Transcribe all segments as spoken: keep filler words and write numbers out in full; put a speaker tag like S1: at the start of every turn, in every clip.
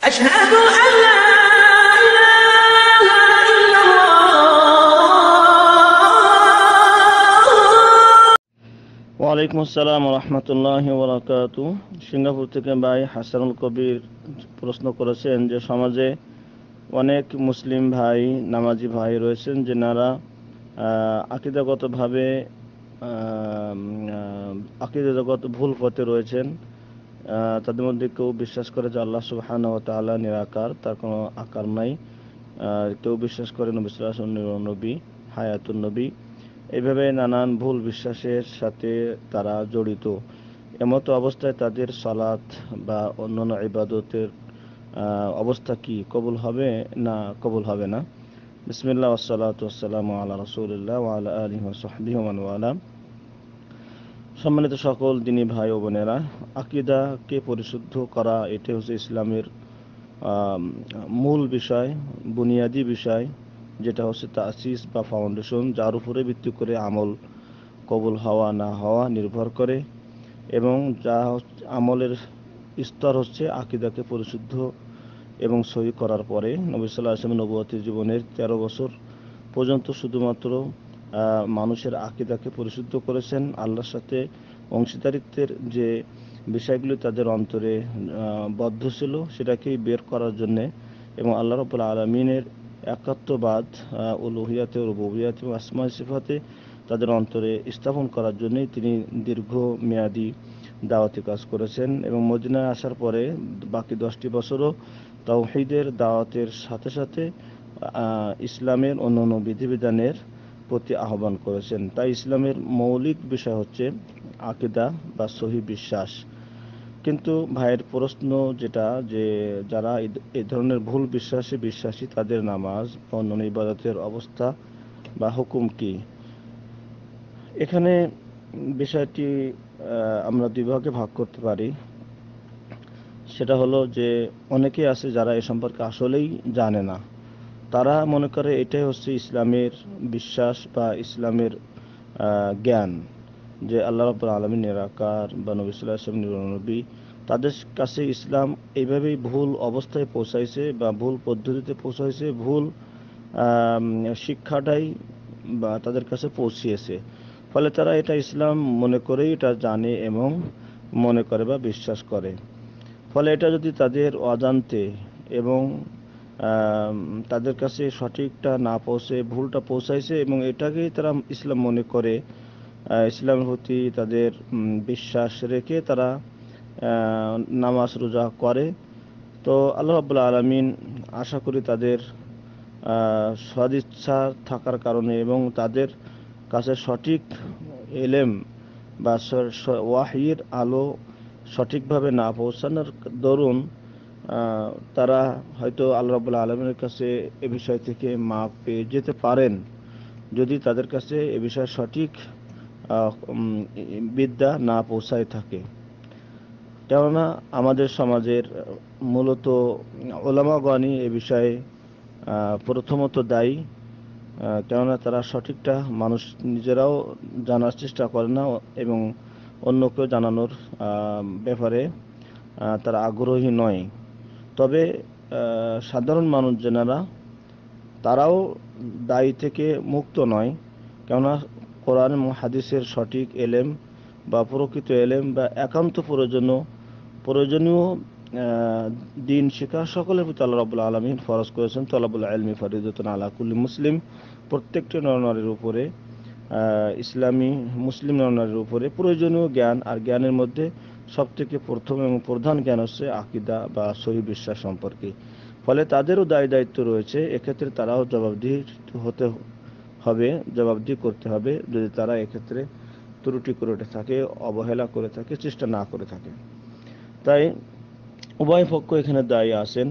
S1: أشهد أن لا إله إلا الله।
S2: ওয়ালাইকুম আসসালাম রহমতুল্লাহি ওয়াবারাকাতু। সিঙ্গাপুর থেকে ভাই হাসানুল কবির প্রশ্ন করেছেন যে সমাজে অনেক মুসলিম ভাই, নামাজি ভাই রয়েছেন যেনারা আকিদাগতভাবে আকিদাগত ভুল পথে রয়েছেন। আহ, তাদের মধ্যে কেউ বিশ্বাস করে যে আল্লাহ সুবহানাহু ওয়া তাআলা নিরাকার, তার কোনো আকার নাই। আর কেউ বিশ্বাস করে নবী সাল্লাল্লাহু আলাইহি ওয়াসাল্লাম নবী, হায়াতুন নবী। এইভাবে নানান ভুল বিশ্বাসের সাথে তারা জড়িত। এমতো অবস্থায় তাদের সালাত বা অন্যান্য ইবাদতের আহ, অবস্থা কি, কবুল হবে না কবুল হবে না? বিসমিল্লাহ ওয়াসসালাতু ওয়াসসালামু আলা রাসূলিল্লাহ ওয়া আলা আলিহি ওয়া সাহবিহি ওয়া মান ওয়ালা। সম্মানিত সকল দিনী ভাই ও বোনেরা, আকীদাকে পরিশুদ্ধ করা এটি হচ্ছে ইসলামের আম, মূল বিষয়, বুনিয়াদি বিষয়, যেটা হচ্ছে তাসিস বা ফাউন্ডেশন, যার উপরে ভিত্তি করে আমল কবুল হওয়া না হওয়া নির্ভর করে। এবং যা হচ্ছে আমলের স্তর হচ্ছে আকীদাকে পরিশুদ্ধ এবং সহি করার পরে। নবী সাল্লাল্লাহু আলাইহি ওয়াসাল্লাম নবুয়তের জীবনের তেরো বছর পর্যন্ত শুধুমাত্র আহ, মানুষের আকীদাকে পরিশুদ্ধ করেছেন। আল্লাহর সাথে অংশীদারিত্বের যে বিষয়গুলি তাদের অন্তরে আহ, বদ্ধ ছিল, সেটাকেই বের করার জন্যে এবং আল্লাহ রাব্বুল আলামিনের একাত্মবাদ, উলুহিয়াতে, রুবুবিয়াতে এবং আসমা সিফাতে তাদের অন্তরে স্থাপন করার জন্যই তিনি দীর্ঘ মেয়াদী দাওয়াতি কাজ করেছেন। এবং মদিনায় আসার পরে বাকি দশটি বছরও তাওহীদের দাওয়াতের সাথে সাথে আহ, ইসলামের অন্যান্য বিধিবিধানের প্রতি আহ্বান করেছেন। তাই ইসলামের মৌলিক বিষয় হচ্ছে আকীদা বা সহি বিশ্বাস। কিন্তু ভাইয়ের প্রশ্ন যেটা, যে যারা এই ধরনের ভুল বিশ্বাসে বিশ্বাসী তাদের নামাজ বা অন্যান্য ইবাদতের অবস্থা বা হুকুম কি? এখানে বিষয়টি আহ, আমরা দুই ভাগে ভাগ করতে পারি। সেটা হলো যে অনেকেই আছে যারা এ সম্পর্কে আসলেই জানে না। তারা মনে করে এটাই হচ্ছে ইসলামের বিশ্বাস বা ইসলামের আহ, জ্ঞান, যে আল্লাহ রাব্বুল আলামিন নিরাকার বা নবী সাল্লাল্লাহু আলাইহি ওয়াসাল্লাম নবী। তাদের কাছে ইসলাম এইভাবেই ভুল অবস্থায় পৌঁছাইছে বা ভুল পদ্ধতিতে পৌঁছাইছে, ভুল আম, শিক্ষাটাই বা তাদের কাছে পৌঁছিয়েছে। ফলে তারা এটা ইসলাম মনে করেই এটা জানে এবং মনে করে বা বিশ্বাস করে। ফলে এটা যদি তাদের অজান্তে এবং আম, তাদের কাছে সঠিকটা না পৌঁছে ভুলটা পৌঁছাইছে এবং এটাকেই তারা ইসলাম মনে করে, আহ, ইসলামের প্রতি তাদের উম, বিশ্বাস রেখে তারা আহ, নামাজ রোজা করে। তো আল্লাহ রাব্বুল আলামিন আশা করি তাদের আহ, সদিচ্ছা থাকার কারণে এবং তাদের কাছে সঠিক এলেম বা স- স- ওয়াহির আলো সঠিকভাবে না পৌঁছানোর দরুন আহ, তারা হয়তো আল্লাহ রাব্বুল আলামিনের কাছে এ বিষয় থেকে মাপ পেয়ে যেতে পারেন, যদি তাদের কাছে এ বিষয়ে সঠিক আহ, উম, বিদ্যা না পৌঁছায় থাকে। কেননা আমাদের সমাজের আহ, মূলত ওলামাগণই এ বিষয়ে আহ, প্রথমত দায়ী। আহ, কেননা তারা সঠিকটা মানুষ নিজেরাও জানার চেষ্টা করে না এবং অন্যকে জানানোর আহ, ব্যাপারে আহ, তারা আগ্রহী নয়। তবে আহ, সাধারণ মানুষ যেনারা, তারাও দায়ী থেকে মুক্ত নয়। কেননা কোরআন এবং হাদিসের সঠিক এলেম বা প্রকৃত এলেম বা একান্ত প্রয়োজনীয় প্রয়োজনীয় আহ, দিন শেখা সকলের প্রতি আল্লাহ রাব্বুল আলামিন ফরজ করেছেন। তলাবুল ইলমি ফরিদাতুন আলা কুল্লি মুসলিম। প্রত্যেকটি নরনারীর উপরে, আহ, ইসলামী মুসলিম নরনারীর উপরে প্রয়োজনীয় জ্ঞান, আর জ্ঞানের মধ্যে সবথেকে প্রথম এবং প্রধান জ্ঞান হচ্ছে আকীদা বা সহি বিশ্বাস সম্পর্কে। ফলে তাদেরও দায় দায়িত্ব রয়েছে, এক্ষেত্রে তারাও জবাবদিহি হতে হবে, জবাবদিহি করতে হবে যদি তারা এক্ষেত্রে ত্রুটি করে থাকে, অবহেলা করে থাকে, চেষ্টা না করে থাকে। তাই উভয় পক্ষ এখানে দায়ী আছেন।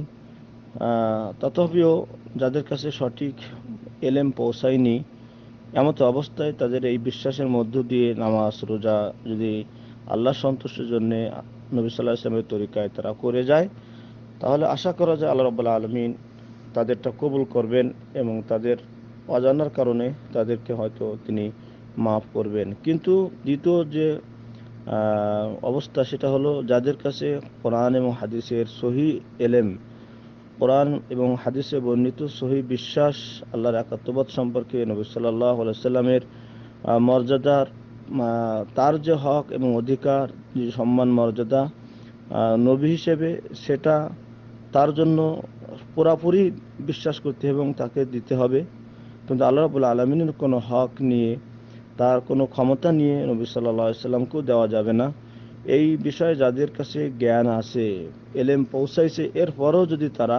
S2: আহ, তথাপিও যাদের কাছে সঠিক এলেম পৌঁছায়নি, এমত অবস্থায় তাদের এই বিশ্বাসের মধ্য দিয়ে নামাজ রোজা যদি আল্লাহ সন্তুষ্টির জন্য নবী সাল্লাল্লাহু আলাইহি ওয়াসাল্লামের তরিকায় তারা করে যায়, তাহলে আশা করা যায় আল্লাহ রাব্বুল আলামিন তাদেরটা কবুল করবেন এবং তাদের অজানার কারণে তাদেরকে হয়তো তিনি মাফ করবেন। কিন্তু দ্বিতীয় যে আহ, অবস্থা, সেটা হলো যাদের কাছে কোরআন এবং হাদিসের সহি এলেম কোরআন এবং হাদিসে বর্ণিত সহি বিশ্বাস আল্লাহর একাত্মবাদ সম্পর্কে, নবী সাল্লাল্লাহু আলাইহি সাল্লামের আহ, মর্যাদার, আহ, তার যে হক এবং অধিকার, যে সম্মান মর্যাদা আহ, নবী হিসেবে, সেটা তার জন্য পুরাপুরি বিশ্বাস করতে হবে এবং তাকে দিতে হবে। কিন্তু আল্লাহ রাব্বুল আলামিনের কোনো হক নিয়ে, তার কোনো ক্ষমতা নিয়ে নবী সাল্লাল্লাহু আলাইহি সাল্লামকেও দেওয়া যাবে না। এই বিষয়ে যাদের কাছে জ্ঞান আছে, এলেম পৌঁছাইছে, এরপরও যদি তারা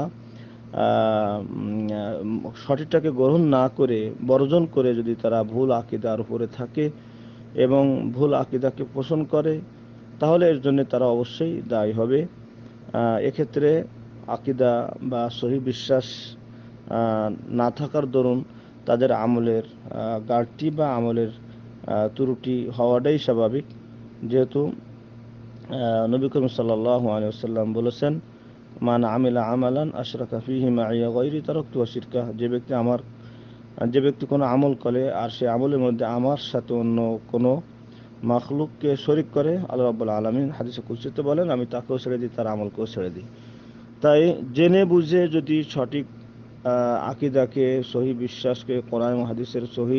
S2: আহ, উম, সঠিকটাকে গ্রহণ না করে, বর্জন করে যদি তারা ভুল আকীদার উপরে থাকে এবং ভুল আকীদাকে পোষণ করে, তাহলে এর জন্য তারা অবশ্যই দায়ী হবে। আহ, এক্ষেত্রে আকীদা বা সহি বিশ্বাস আহ, না থাকার দরুন তাদের আমলের আহ, ঘাটতি বা আমলের আহ, ত্রুটি হওয়াটাই স্বাভাবিক। যেহেতু আহ, নবী করিম সাল্লাল্লাহু আলাইহি ওয়াসাল্লাম বলেছেন, মান আমিলা আমালান আশরাকা ফীহি মাইয়া গায়রি তারাকতু ওয়া শিরকাহ, যে ব্যক্তি আমার যে ব্যক্তি কোনো আমল করে আর সে আমলের মধ্যে আমার সাথে অন্য কোনো মাখলুককে শরীক করে, আল্লাহ রাব্বুল আলামিন হাদিসে কুদসিতে বলেন, আমি তাকেও ছেড়ে দিই, তার আমলকেও ছেড়ে দিই। তাই জেনে বুঝে যদি সঠিক আহ, আকীদাকে, সহি বিশ্বাসকে, কোরআন এবং হাদিসের সহি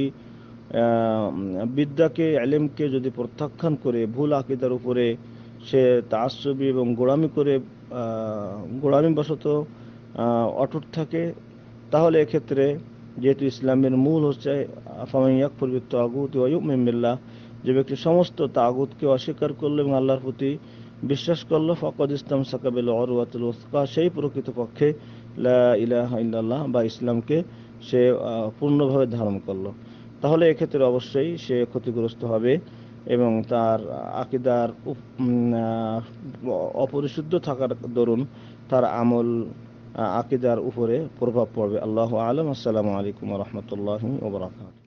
S2: আহ, বিদ্যাকে, ইলমকে যদি প্রত্যাখ্যান করে ভুল আকীদার উপরে সে তাআসসুবী এবং গোঁড়ামি করে, আহ, গোঁড়ামিবশত আহ, অটুট থাকে, তাহলে এক্ষেত্রে যেহেতু ইসলামের মূল হচ্ছে আফামান ইয়াকফুর বিত-তাগুতি ওয়া ইউমিন বিল্লাহ, যে ব্যক্তি সমস্ত তাগুতকে অস্বীকার করলো এবং আল্লাহর প্রতি বিশ্বাস করলো, ফাকাদ ইসতামসাকা বিল উরওয়াতিল উসকা, সেই প্রকৃতপক্ষে লা ইলাহা ইল্লাল্লাহ বা ইসলামকে সে আহ, পূর্ণভাবে ধারণ করলো। তাহলে এক্ষেত্রে অবশ্যই সে ক্ষতিগ্রস্ত হবে এবং তার আকীদার উপ- উম, আহ, অপরিশুদ্ধ থাকার দরুন তার আমল আহ, আকীদার উপরে প্রভাব পড়বে। আল্লাহু আ'লাম। আসসালামু আলাইকুম ওয়া রাহমাতুল্লাহি ওয়া বারাকাতুহু।